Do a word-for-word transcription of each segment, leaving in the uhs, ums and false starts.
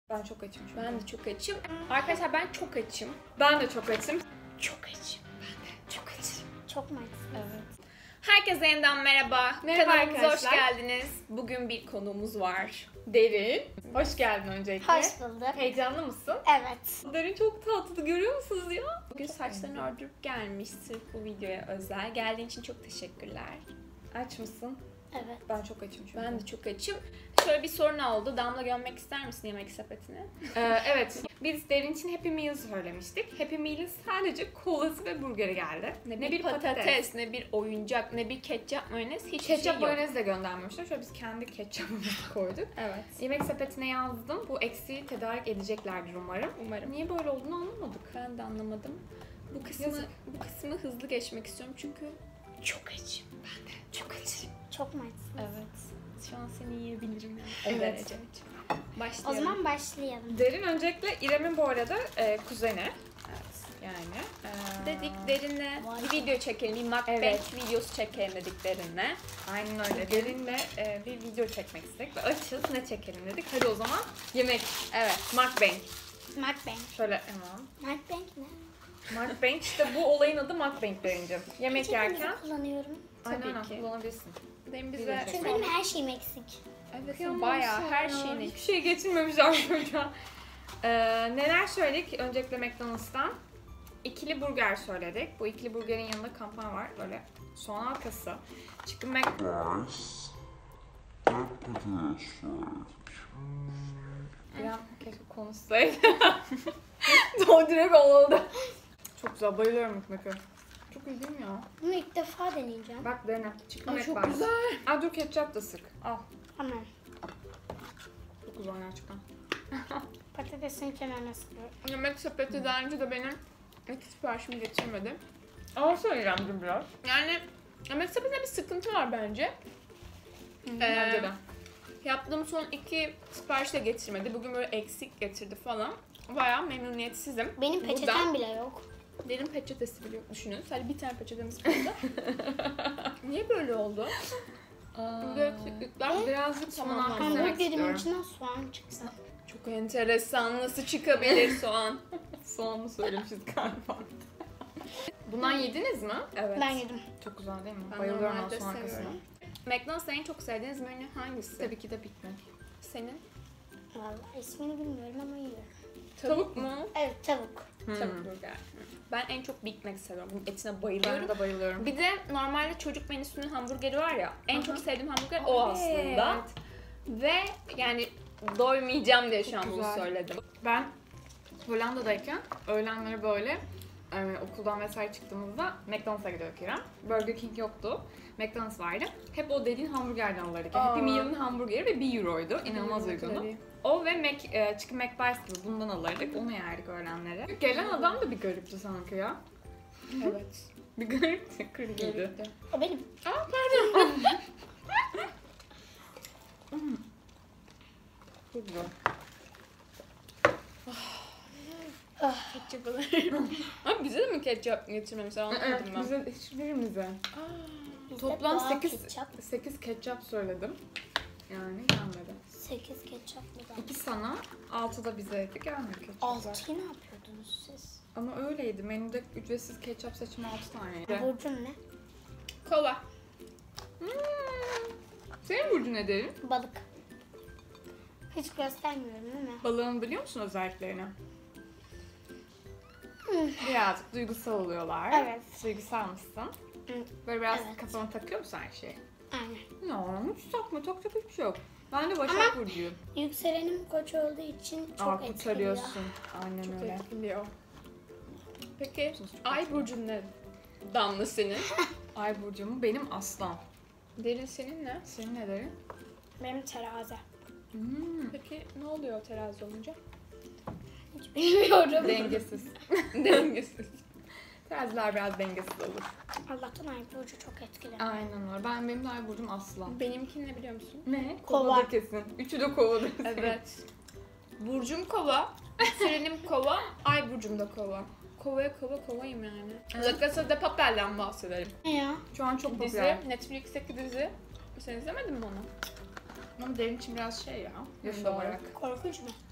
Ben çok açım çünkü. Ben de çok açım. Arkadaşlar ben çok açım. Ben de çok açım. Çok açım. Ben de çok açım. Çok mu açsın? Evet. Herkese yeniden merhaba. Merhaba Kanalımıza arkadaşlar. hoş geldiniz. Bugün bir konuğumuz var. Derin. Hoş geldin öncelikle. Hoş bulduk. Heyecanlı mısın? Evet. Derin çok tatlı, görüyor musunuz ya? Bugün saçlarını ördürüp gelmiş sırf bu videoya özel. Geldiğin için çok teşekkürler. Aç mısın? Evet. Ben çok açım çünkü. Ben de çok açım. Şöyle bir sorun oldu. Damla gömmek ister misin yemek sepetine? Ee, evet. Biz Derin için Happy Meal söylemiştik. Happy Meal'in sadece kolası ve burgeri geldi. Ne, bir patates, ne bir oyuncak, ne bir ketçap, mayonez, hiçbir Ketçap şey yok. mayonez de göndermişler. Şöyle biz kendi ketçapımızı koyduk. Evet. Yemek sepetine yazdım. Bu eksiği tedarik edeceklerdir umarım. Umarım. Niye böyle olduğunu anlamadık. Ben de anlamadım. Bu kısmı Yazık. bu kısmı hızlı geçmek istiyorum çünkü çok açım. Ben de çok açım. Çok mu açsın? Evet. Şu an seni yiyebilirim yani. O Evet. derece açım. Başlayalım. O zaman başlayalım. Derin öncelikle İrem'in bu arada e, kuzeni. evet. Yani. e, Dedik Derin'le Vay bir video çekelim, bir mukbang Evet. videosu çekelim dedik Derin'le. Aynen öyle. Derin'le e, bir video çekmek istedik ve açız, ne çekelim dedik. Hadi o zaman yemek. Evet. Mukbang. Mukbang. Şöyle hemen. Mukbang ne? Mukbang işte bu olayın adı mukbang Derin'cim. Yemek Peçetenizi yerken. kullanıyorum. Aynen Tabii aynen, ki. kullanabilirsin. Derin Video bize... çekelim. Çünkü benim her şeyim eksik. Evet, Kıyamam bayağı sana her ya. şeyini... Hiçbir şey getirmemişler çocuğa. Ee, neler söyledik? Öncelikle McDonald's'tan ikili burger söyledik. Bu ikili burgerin yanında kampanya var. Böyle soğan halkası. Chicken Mac... Rice. Patates İrem keşke konuşsaydı. Doğru direkt oldu. Çok güzel, bayılıyorum ekmek'e. Çok iyi değil mi ya? Bunu ilk defa deneyeceğim. Bak dene. Chicken Ay, Mac çok var. güzel. Aa dur, ketçap da sık. Al. Hemen. Çok güzel gerçekten. Patatesin kenarına sıkıyorum. Yemek sepeti daha önce de benim ilk siparişimi getirmedi. Al söyle İrem'cim biraz. Yani yemek sepetinde bir sıkıntı var bence. Bence de. Yaptığım son iki sipariş de getirmedi. Bugün böyle eksik getirdi falan. Bayağı memnuniyetsizim. Benim peçetem Buradan bile yok. Derin peçetesi bile yok, düşünün. Sadece bir tane peçetemiz kaldı. Niye böyle oldu? Aa, Bu eksiklikler birazcık soğan Tamam, halkası demek Hamburgerimin istiyorum. içinden soğan çıksa. Çok enteresan, nasıl çıkabilir soğan? Soğanlı söylemişiz galiba. Bundan yediniz mi? Evet. Ben yedim. Çok güzel değil mi? Ben Bayılıyorum o normalde soğan halkasına. seviyorum. McDonald's'ta en çok sevdiğiniz menü hangisi? Tabii ki de Big Mac. Senin? Vallahi ismini bilmiyorum ama yiyorum. Tavuk mu? Evet, tavuk. Tavuk burger. Ben en çok Big Mac seviyorum. Bunun etine bayılıyorum. Ben de bayılıyorum. Bir de normalde çocuk menüsünün hamburgeri var ya, en Aha. çok sevdiğim hamburger o Evet. aslında. Ve yani doymayacağım diye şu Çok an bunu güzel. söyledim. Ben Hollanda'dayken öğlenleri böyle e, okuldan vesaire çıktığımızda McDonald's'a gidiyorduk İrem. Burger King yoktu. McDonald's vardı. Hep o dediğin hamburgerden alırdık. Yani Aa. Happy Meal'in hamburgeri ve bir euroydu. İnanılmaz Hmm, uygunu. tabii. O ve Mac, e, Chicken McBites gibi bundan alırdık. Onu yerdik öğlenleri. Gelen adam da bir garipti sanki ya. Evet. Bir garipti, creepy'ydi. Garipti. O benim. Aa pardon. Çok güzel. Ketçap alırım. Abi bize de mi ketçap getirmemişler, anlamadım ben. Bize hiçbirimize. Bizde Toplam doğal sekiz, ketçap. sekiz ketçap söyledim. Yani gelmedi. sekiz ketçaplı da. iki sana, altı da bize yedik. Gelmiyor ketçaplar. Altıyı ne yapıyordunuz siz? Ama öyleydi. Menüde ücretsiz ketçap seçimi altı taneydi. Burcun ne? Kola. Hmm. Senin burcun ne derin? Balık. Hiç göstermiyorum değil mi? Balığın biliyor musun özelliklerini? Birazcık duygusal oluyorlar. Evet. Duygusal mısın? Hı. Böyle biraz Evet. kafana takıyor musun her şeyi? Aynen. Ya hiç takma, takacak hiçbir şey yok. Ben de Başak Ama- Burcu'yum. Yükselenim koç olduğu için çok Aa, etkiliyor. kurtarıyorsun. Aynen Çok öyle. etkiliyor. Peki Ay burcun ne? Damla senin. Ay Burcu'mu benim aslan. Derin senin ne? Senin ne derin? Benim terazi. Hmm. Peki ne oluyor terazi olunca? Hiç bilmiyorum. Dengesiz. Dengesiz. Teraziler biraz dengesiz olur. Allah'tan ay burcu çok etkili. Aynen öyle. Ben benim de Ay Burcu'm aslan. Benimki ne biliyor musun? Ne? Kova. Kovadır kesin. Üçü de kovadır. Evet. Burcum kova, Serenim kova, Ay burcum da kova. Kovaya kova kovayım yani. La Casa de Papel'den bahsedelim. Ne ya? Şu an çok Dizi, popüler. Netflix'teki dizi. Sen izlemedin mi onu? Ama derin için biraz şey ya. Yaş Doğru. olarak. Korkunç mu?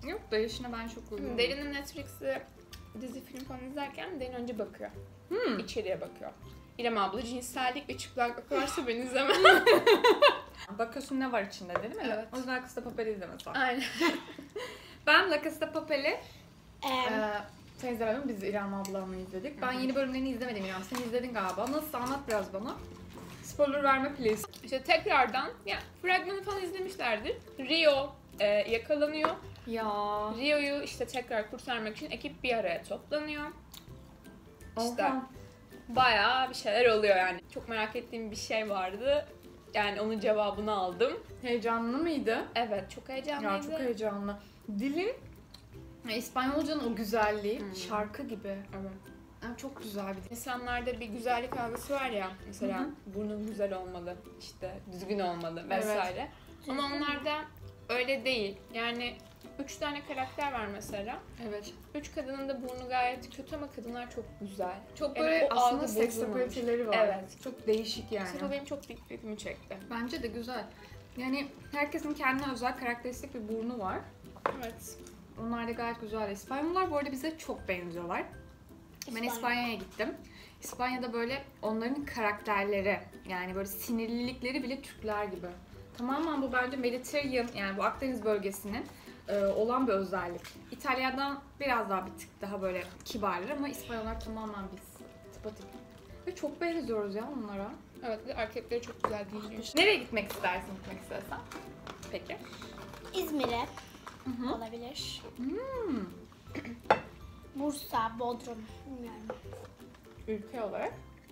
Yok da yaşına ben çok uyuyorum. Derin'in Netflix'te dizi film falan izlerken Derin önce bakıyor. Hmm. İçeriye bakıyor. İrem abla cinsellik ve çıplaklık varsa ben izlemem. Bakıyorsun ne var içinde değil mi? Evet. O yüzden La Casa de Papel'i izlemesi var. Aynen. Ben La Casa de Papel'i Ee, Ee, sen izlemedin, biz İrem ablamla izledik. Ben yeni bölümlerini izlemedim İrem. Sen izledin galiba. Nasıl, anlat biraz bana. Spoiler verme please. İşte tekrardan, ya fragmanı falan izlemişlerdir. Rio e, yakalanıyor. Ya. Rio'yu işte tekrar kurtarmak için ekip bir araya toplanıyor. İşte Oha. bayağı bir şeyler oluyor yani. Çok merak ettiğim bir şey vardı. Yani onun cevabını aldım. Heyecanlı mıydı? Evet, çok heyecanlıydı. Ya çok heyecanlı. Dilin, ya İspanyolcanın o güzelliği, Hmm. şarkı gibi. Evet. Yani çok güzel bir dil. İnsanlarda bir güzellik algısı var ya. Mesela Hı hı. burnun güzel olmalı, işte düzgün olmalı Evet. vesaire. Ama onlarda öyle değil. Yani üç tane karakter var mesela. Evet. Üç kadının da burnu gayet kötü ama kadınlar çok güzel. Çok Yani böyle o aslında algı seks bozulmamış. apaliteleri var. Evet. Çok değişik yani. Mesela benim çok dikkatimi çekti. Bence de güzel. Yani herkesin kendine özel karakteristik bir burnu var. Evet. Onlar da gayet güzel. İspanyollar bu arada bize çok benziyorlar. Ben İspanya. İspanya'ya gittim. İspanya'da böyle onların karakterleri, yani böyle sinirlilikleri bile Türkler gibi. Tamamen bu bence Mediterranean, yani bu Akdeniz bölgesinin e, olan bir özellik. İtalya'dan biraz daha bir tık daha böyle kibarlar ama İspanyollar tamamen biz. Tıpatıp. Ve çok benziyoruz ya onlara. Evet, bir de erkekleri çok güzel giyiniyor. Nereye gitmek istersin, gitmek istersen? Peki. İzmir'e Hı hı. olabilir. Hmm. Bursa, Bodrum, bilmiyorum. Ülke olarak.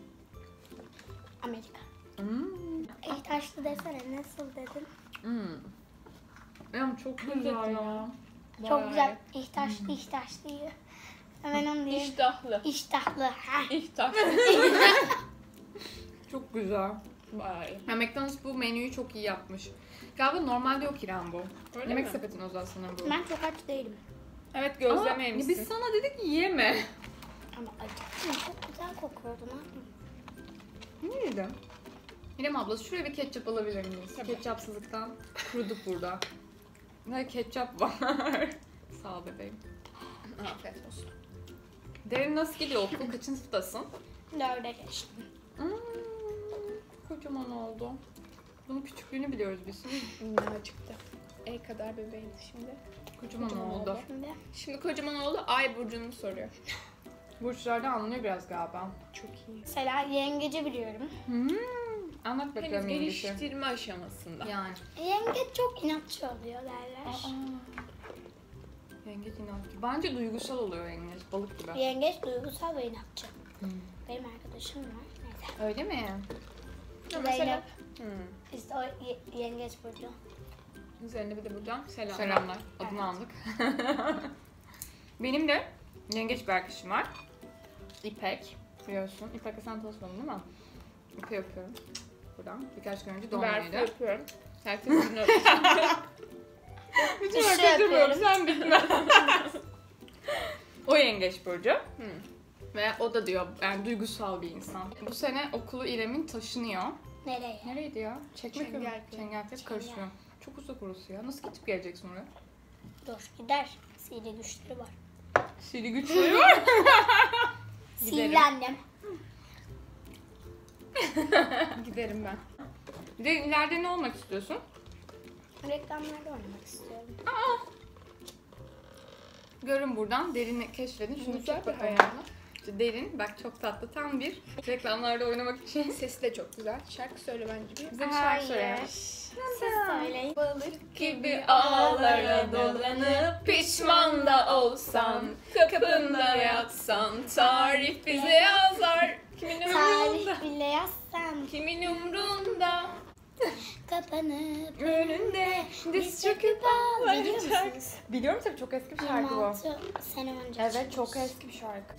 Amerika. Hmm. İhtaçlı desene, nasıl dedin? Hmm. Ya çok güzel ya. Çok Bayağı güzel. İhtaçlı, ihtaçlı. Hemen onu diyeyim. İştahlı. İştahlı. Ha. İhtahlı. Çok güzel. Bayağı iyi. Ya McDonald's bu menüyü çok iyi yapmış. Galiba normalde yok İrem bu. Öyle Yemek mi? sepetin özel sanırım bu. Ben çok aç değilim. Evet, Ama gözlememişsin. biz sana dedik ki yeme. Ama acıktım. Çok güzel kokuyordu. Ne yapayım? Neydi? İrem abla şuraya bir ketçap alabilir miyiz? Tabii. Ketçapsızlıktan kuruduk burada. Ne ketçap var. Sağ ol bebeğim. Afiyet olsun. Derin nasıl gidiyor okul? Kaçıncı sınıftasın? Dörde geçtim. Hmm, kocaman oldu. Bunun küçüklüğünü biliyoruz biz. Minnacıktı. El kadar bebeğiydi şimdi. Kocaman, Kocaman oldu. oldu. Şimdi Şimdi kocaman oldu, ay burcunu soruyor. Burçlardan anlıyor biraz galiba. Çok iyi. mesela yengeci biliyorum. Hmm. Anlat Henüz bakalım yengeci. geliştirme aşamasında. Yani. Yengeç çok inatçı oluyor derler. Aa. Yengeç inatçı. Bence duygusal oluyor yengeç. Balık gibi. Yengeç duygusal ve inatçı. Hmm. Benim arkadaşım var. Neyse. Öyle mi? Ya Zeynep. mesela... Hmm. İşte o ye- yengeç burcu. Üzerine bir de buradan selam. Selamlar. Adını Evet. aldık. Benim de yengeç bir arkadaşım var. İpek. Biliyorsun. İpek'le sen tanışmadın değil mi? İpek'i öpüyorum. Buradan. Birkaç gün önce doğum Berfi günüydü. öpüyorum. Herkes birini öpüyor. Bütün Üçlü herkes öpüyorum. öpüyorum. Sen bitme. O yengeç burcu. Hmm. Ve o da diyor yani duygusal bir insan. Bu sene okulu İrem'in taşınıyor. Nereye? Nereydi ya? Çekmeköy. Çengelköy. Çengelköy karışıyor. Çok uzak orası ya. Nasıl gidip geleceksin oraya? Dur gider. Sihirli güçleri var. Sili güçleri var. Sihirli annem. Giderim ben. Bir de ileride ne olmak istiyorsun? Reklamlarda oynamak istiyorum. Görün buradan. Derini keşfedin. Şunu Güzel çek bir bakalım. hayal. İşte derin. Bak çok tatlı. Tam bir reklamlarda oynamak için. Sesi de çok güzel. Şarkı söyle bence bir. Bize bir şarkı söyle. Hayır. Siz söyleyin. Balık gibi ağlara dolanıp pişman da olsan, kapında yatsan, tarih bize yazar. Kimin umrunda? Tarih bile yazsam Kimin umrunda? kapanıp Önünde diz çöküp ağlar. Biliyor musunuz? Biliyorum tabii, çok eski bir şarkı yirmi bu. altı sene önce Evet, çıkmış. çok eski bir şarkı.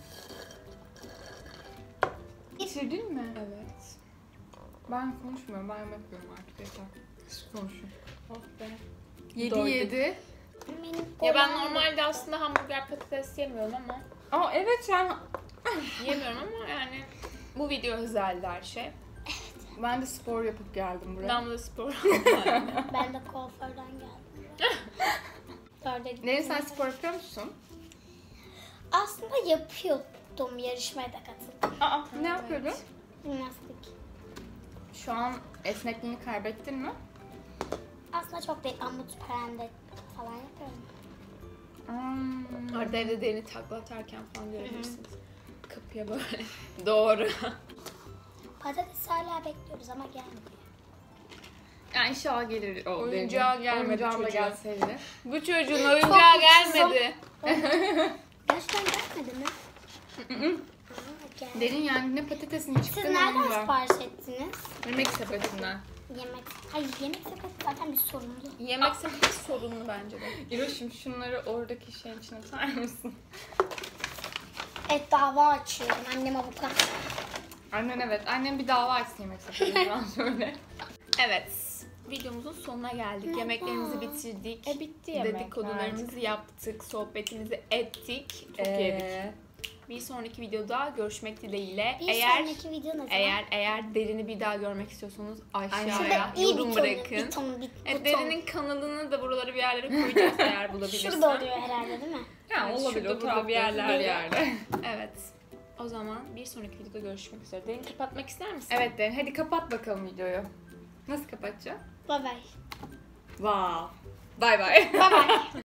Bitirdin mi? Evet. Ben konuşmuyorum. Ben yemek yiyorum artık. Yeter. Siz konuşun. Oh be. Yedi Doydum. yedi. Benim Ya ben olan- normalde aslında hamburger patates yemiyorum ama Aa evet sen... yemiyorum ama yani bu video özeldi her şey. Ben de spor yapıp geldim buraya. Damla spor. Ben de kuaförden geldim. Dörde gittim. Derin sen spor yapıyor musun? Aslında yapıyordum. Yarışmaya da katıldım. Aa, ne yapıyordun? Jimnastik. Şu an esnekliğini kaybettin mi? Aslında çok değil. Amut perende falan yapıyorum. Hmm. Arada evde derini takla atarken falan görebilirsiniz. Kapıya böyle. Doğru. Patates hala bekliyoruz ama gelmiyor. Yani inşallah gelir o Oyuncağı Derin. gelmedi Oyuncağım da çocuğa. gelseydi. Bu çocuğun oyuncağı gelmedi. Gerçekten gelmedi mi? Aa, geldi. Derin yani ne patatesin çıktı Siz ne nereden oyuncağı. sipariş ettiniz? Yemek sepetinden. Yemek. Hayır, yemek sepeti zaten bir sorunlu. Yemek sepeti sorunlu bence de. İroş'um şunları oradaki şeyin içine atar mısın? Evet, dava açıyorum. Annem avukat. Annen evet. Annem bir dava açsın yemek sepetinden söyle. Evet. Videomuzun sonuna geldik. Yemeklerimizi bitirdik. E bitti yemekler. Dedikodularımızı yaptık. Sohbetimizi ettik. Çok Ee, yedik. Bir sonraki videoda görüşmek dileğiyle. Bir eğer sonraki video ne zaman? eğer eğer Derin'i bir daha görmek istiyorsanız aşağıya Şurada iyi yorum bir bırakın. Bir ton, bir Evet, buton. Derin'in kanalını da buralara bir yerlere koyacağız eğer bulabilirsem. Şurada oluyor herhalde değil mi? yani Evet, olabilir. şurada O burada tarafta bir yerlerde. bir yerde. Evet. O zaman bir sonraki videoda görüşmek üzere. Derin kapatmak ister misin? Evet Derin. Hadi kapat bakalım videoyu. Nasıl kapatacağım? Bye bye. Wow. Bye bye. Bye bye.